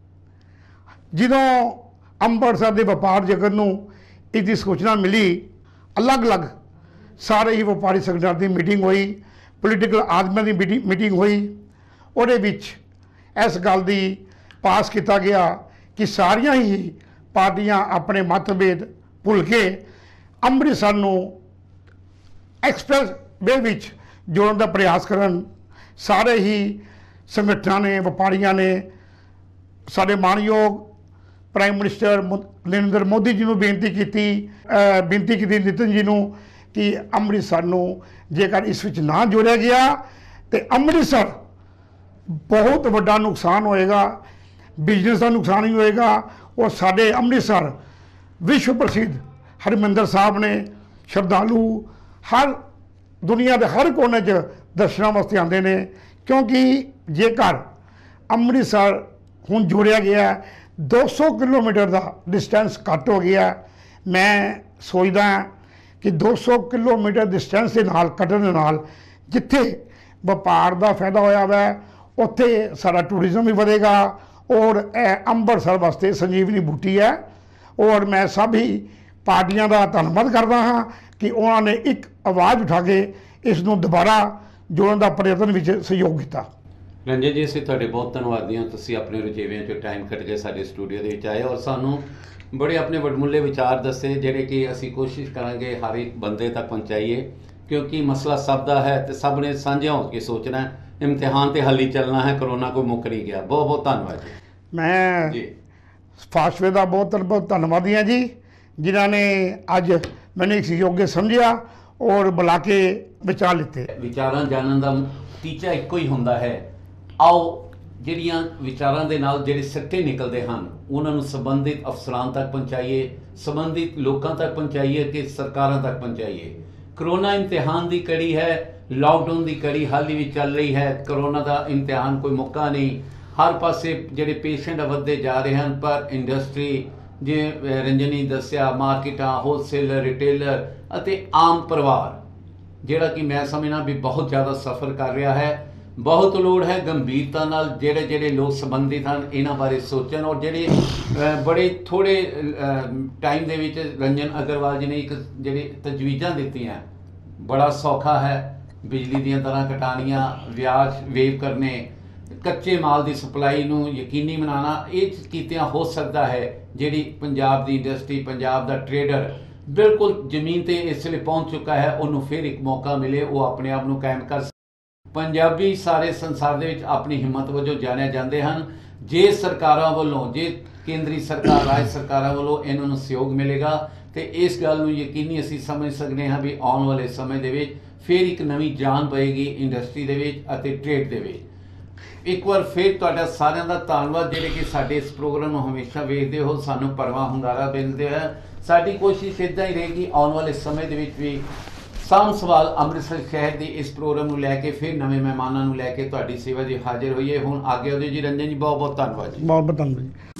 ਜਦੋਂ ਅੰਮ੍ਰਿਤਸਰ ਦੇ ਵਪਾਰ ਜਗਤ ਨੂੰ ਇਸ ਦੀ ਸੂਚਨਾ ਮਿਲੀ, ਅਲੱਗ-ਅਲੱਗ ਸਾਰੇ ਹੀ ਵਪਾਰੀ ਸੰਗਠਨਾਂ ਦੀ ਮੀਟਿੰਗ ਹੋਈ, ਪੋਲੀਟੀਕਲ ਆਦਮੀਆਂ ਦੀ ਮੀਟਿੰਗ ਮੀਟਿੰਗ ਹੋਈ। ਉਹਦੇ ਵਿੱਚ ਇਸ ਗੱਲ ਦੀ ਪਾਸ ਕੀਤਾ ਗਿਆ ਕਿ ਸਾਰੀਆਂ ਹੀ ਪਾਰਟੀਆਂ ਆਪਣੇ ਮਤਭੇਦ ਭੁੱਲ ਕੇ ਅੰਮ੍ਰਿਤਸਰ ਨੂੰ ਐਕਸਪ੍ਰੈਸ ਵੇ ਵਿੱਚ ਜੋੜਨ ਦਾ ਪ੍ਰਯਾਸ ਕਰਨ। ਸਾਰੇ ਹੀ ਸੰਗਠਨਾਂ ਨੇ, ਵਪਾਰੀਆਂ ਨੇ ਸਾਡੇ ਮਾਣਯੋਗ ਪ੍ਰਾਈਮ ਮਿਨਿਸਟਰ ਨਰਿੰਦਰ ਮੋਦੀ ਜੀ ਨੂੰ ਬੇਨਤੀ ਕੀਤੀ ਅ, ਬੇਨਤੀ ਕੀਤੀ ਨਿਤਿਨ ਜੀ ਨੂੰ ਕਿ ਅੰਮ੍ਰਿਤਸਰ ਨੂੰ ਜੇਕਰ ਇਸ ਵਿੱਚ ਨਾ ਜੋੜਿਆ ਗਿਆ ਤੇ ਅੰਮ੍ਰਿਤਸਰ ਬਹੁਤ ਵੱਡਾ ਨੁਕਸਾਨ ਹੋਏਗਾ, ਬਿਜ਼ਨਸ ਦਾ ਨੁਕਸਾਨ ਹੀ ਹੋਏਗਾ। ਔਰ ਸਾਡੇ ਅੰਮ੍ਰਿਤਸਰ ਵਿਸ਼ਵ ਪ੍ਰਸਿੱਧ ਹਰਿਮੰਦਰ ਸਾਹਿਬ ਨੇ, ਸ਼ਰਧਾਲੂ ਹਰ ਦੁਨੀਆ ਦੇ ਹਰ ਕੋਨੇ 'ਚ ਦਰਸ਼ਨਾਂ ਵਾਸਤੇ ਆਉਂਦੇ ਨੇ। ਕਿਉਂਕਿ ਜੇਕਰ ਅੰਮ੍ਰਿਤਸਰ ਹੁਣ ਜੋੜਿਆ ਗਿਆ, ਦੋ ਸੌ ਕਿਲੋਮੀਟਰ ਦਾ ਡਿਸਟੈਂਸ ਘੱਟ ਹੋ ਗਿਆ। ਮੈਂ ਸੋਚਦਾ ਕਿ ਦੋ ਸੌ ਕਿਲੋਮੀਟਰ ਡਿਸਟੈਂਸ ਦੇ ਨਾਲ ਕੱਟਣ ਦੇ ਨਾਲ ਜਿੱਥੇ ਵਪਾਰ ਦਾ ਫਾਇਦਾ ਹੋਇਆ ਵੈ, ਉੱਥੇ ਸਾਡਾ ਟੂਰਿਜ਼ਮ ਵੀ ਵਧੇਗਾ ਔਰ ਇਹ ਅੰਮ੍ਰਿਤਸਰ ਵਾਸਤੇ ਸੰਜੀਵਨੀ ਬੂਟੀ ਹੈ। ਔਰ ਮੈਂ ਸਭੀ ਪਾਰਟੀਆਂ ਦਾ ਧੰਨਵਾਦ ਕਰਦਾ ਹਾਂ ਕਿ ਉਹਨਾਂ ਨੇ ਇੱਕ ਆਵਾਜ਼ ਉਠਾ ਕੇ ਇਸ ਨੂੰ ਦੁਬਾਰਾ ਜੋੜਨ ਦਾ ਪ੍ਰਯਤਨ ਵਿੱਚ ਸਹਿਯੋਗ ਕੀਤਾ। ਰੰਜਨ ਜੀ, ਅਸੀਂ ਤੁਹਾਡੇ ਬਹੁਤ ਧੰਨਵਾਦੀ ਹਾਂ, ਤੁਸੀਂ ਆਪਣੇ ਰੁਝੇਵਿਆਂ 'ਚੋਂ ਟਾਈਮ ਕੱਢ ਕੇ ਸਾਡੇ ਸਟੂਡੀਓ ਦੇ ਵਿੱਚ ਆਏ ਔਰ ਸਾਨੂੰ ਬੜੇ ਆਪਣੇ ਵਡਮੁੱਲੇ ਵਿਚਾਰ ਦੱਸੇ, ਜਿਹੜੇ ਕਿ ਅਸੀਂ ਕੋਸ਼ਿਸ਼ ਕਰਾਂਗੇ ਹਰ ਇੱਕ ਬੰਦੇ ਤੱਕ ਪਹੁੰਚਾਈਏ, ਕਿਉਂਕਿ ਮਸਲਾ ਸਭ ਦਾ ਹੈ ਤੇ ਸਭ ਨੇ ਸਾਂਝਾ ਹੋ ਕੇ ਸੋਚਣਾ ਹੈ। ਇਮਤਿਹਾਨ ਤੇ ਹੱਲ ਹੀ ਚੱਲਣਾ ਹੈ, ਕਰੋਨਾ ਕੋਈ ਮੁੱਕ ਨਹੀਂ ਗਿਆ। ਬਹੁਤ ਬਹੁਤ ਧੰਨਵਾਦ ਜੀ। ਮੈਂ ਜੀ ਫਾਸਟਵੇ ਦਾ ਬਹੁਤ ਬਹੁਤ ਧੰਨਵਾਦੀ ਹਾਂ ਜੀ, ਜਿਨ੍ਹਾਂ ਨੇ ਅੱਜ ਮੈਨੂੰ ਇੱਕ ਯੋग्य ਸਮਝਿਆ ਔਰ ਬੁਲਾ ਕੇ ਵਿਚਾਰ ਲਿੱਤੇ। ਵਿਚਾਰਾਂ ਜਾਣਨ ਦਾ ਟੀਚਾ ਇੱਕੋ ਹੀ ਹੁੰਦਾ ਹੈ। ਆਓ ਜਿਹੜੀਆਂ ਵਿਚਾਰਾਂ ਦੇ ਨਾਲ ਜਿਹੜੇ ਸਿੱਟੇ ਨਿਕਲਦੇ ਹਨ ਉਹਨਾਂ ਨੂੰ ਸੰਬੰਧਿਤ ਅਫਸਰਾਂ ਤੱਕ ਪਹੁੰਚਾਈਏ, ਸੰਬੰਧਿਤ ਲੋਕਾਂ ਤੱਕ ਪਹੁੰਚਾਈਏ ਕਿ ਸਰਕਾਰਾਂ ਤੱਕ ਪਹੁੰਚਾਈਏ। ਕਰੋਨਾ ਇਮਤਿਹਾਨ ਦੀ ਕੜੀ ਹੈ, ਲਾਕਡਾਊਨ ਦੀ ਕੜੀ ਹਾਲੀ ਵੀ ਚੱਲ ਰਹੀ ਹੈ। ਕਰੋਨਾ ਦਾ ਇਮਤਿਹਾਨ ਕੋਈ ਮੁੱਕਾ ਨਹੀਂ, ਹਰ ਪਾਸੇ ਜਿਹੜੇ ਪੇਸ਼ੈਂਟ ਵੱਧਦੇ ਜਾ ਰਹੇ ਹਨ, ਪਰ ਇੰਡਸਟਰੀ ਜਿਵੇਂ ਰੰਜਨੀ ਦੱਸਿਆ, ਮਾਰਕੀਟਾਂ, ਹੋਲਸੇਲਰ, ਰਿਟੇਲਰ ਅਤੇ ਆਮ ਪਰਿਵਾਰ ਜਿਹੜਾ ਕਿ ਮੈਂ ਸਮਝਣਾ ਵੀ ਬਹੁਤ ਜ਼ਿਆਦਾ ਸਫਰ ਕਰ ਰਿਹਾ ਹੈ। ਬਹੁਤ ਲੋੜ ਹੈ ਗੰਭੀਰਤਾ ਨਾਲ ਜਿਹੜੇ ਜਿਹੜੇ ਲੋਕ ਸੰਬੰਧਿਤ ਹਨ ਇਹਨਾਂ ਬਾਰੇ ਸੋਚਣ, ਔਰ ਜਿਹੜੇ ਬੜੇ ਥੋੜ੍ਹੇ ਟਾਈਮ ਦੇ ਵਿੱਚ ਰੰਜਨ ਅਗਰਵਾਲ ਜੀ ਨੇ ਇੱਕ ਜਿਹੜੀ ਤਜਵੀਜ਼ਾਂ ਦਿੱਤੀਆਂ, ਬੜਾ ਸੌਖਾ ਹੈ। ਬਿਜਲੀ ਦੀਆਂ ਦਰਾਂ ਘਟਾਉਣੀਆਂ, ਵਿਆਜ ਵੇਵ ਕਰਨੇ, ਕੱਚੇ ਮਾਲ ਦੀ ਸਪਲਾਈ ਨੂੰ ਯਕੀਨੀ ਬਣਾਉਣਾ, ਇਹ ਕੀਤਿਆਂ ਹੋ ਸਕਦਾ ਹੈ ਜਿਹੜੀ ਪੰਜਾਬ ਦੀ ਇੰਡਸਟਰੀ, ਪੰਜਾਬ ਦਾ ਟਰੇਡਰ ਬਿਲਕੁਲ ਜ਼ਮੀਨ ਤੇ ਇਸ ਲਈ ਪਹੁੰਚ ਚੁੱਕਾ ਹੈ, ਉਹਨੂੰ ਫਿਰ ਇੱਕ ਮੌਕਾ ਮਿਲੇ, ਉਹ ਆਪਣੇ ਆਪ ਨੂੰ ਕਾਇਮ ਕਰ। ਪੰਜਾਬੀ ਸਾਰੇ ਸੰਸਾਰ ਦੇ ਵਿੱਚ ਆਪਣੀ ਹਿੰਮਤ ਵਜੋਂ ਜਾਣਿਆ ਜਾਂਦੇ ਹਨ। ਜੇ ਸਰਕਾਰਾਂ ਵੱਲੋਂ, ਜੇ ਕੇਂਦਰੀ ਸਰਕਾਰ, ਰਾਜ ਸਰਕਾਰਾਂ ਵੱਲੋਂ ਇਹਨਾਂ ਨੂੰ ਸਹਿਯੋਗ ਮਿਲੇਗਾ ਤੇ ਇਸ ਗੱਲ ਨੂੰ ਯਕੀਨੀ ਅਸੀਂ ਸਮਝ ਸਕਦੇ ਹਾਂ ਵੀ ਆਉਣ ਵਾਲੇ ਸਮੇਂ ਦੇ ਵਿੱਚ ਫਿਰ ਇੱਕ ਨਵੀਂ ਜਾਨ ਪਏਗੀ ਇੰਡਸਟਰੀ ਦੇ ਵਿੱਚ ਅਤੇ ਟ੍ਰੇਡ ਦੇ ਵਿੱਚ। ਇੱਕ ਵਾਰ ਫਿਰ ਤੁਹਾਡਾ ਸਾਰਿਆਂ ਦਾ ਧੰਨਵਾਦ ਜਿਹੜੇ ਕਿ ਸਾਡੇ ਇਸ ਪ੍ਰੋਗਰਾਮ ਨੂੰ ਹਮੇਸ਼ਾ ਵੇਖਦੇ ਹੋ, ਸਾਨੂੰ ਪਰਵਾਹ ਹੁੰਗਾਰਾ ਦਿੰਦੇ ਹੋ। ਸਾਡੀ ਕੋਸ਼ਿਸ਼ ਇੱਦਾਂ ਹੀ ਰਹੇਗੀ ਆਉਣ ਵਾਲੇ ਸਮੇਂ ਦੇ ਵਿੱਚ ਵੀ ਸਾਂਭ ਸੰਭਾਲ ਅੰਮ੍ਰਿਤਸਰ ਸ਼ਹਿਰ ਦੀ ਇਸ ਪ੍ਰੋਗਰਾਮ ਨੂੰ ਲੈ ਕੇ ਫਿਰ ਨਵੇਂ ਮਹਿਮਾਨਾਂ ਨੂੰ ਲੈ ਕੇ ਤੁਹਾਡੀ ਸੇਵਾ ਦੀ ਹਾਜ਼ਰ ਹੋਈਏ। ਹੁਣ ਆਗੇ ਉਹਦੇ ਜੀ ਰੰਜਨ ਜੀ, ਬਹੁਤ ਬਹੁਤ ਧੰਨਵਾਦ ਜੀ। ਬਹੁਤ ਬਹੁਤ ਧੰਨਵਾਦ ਜੀ।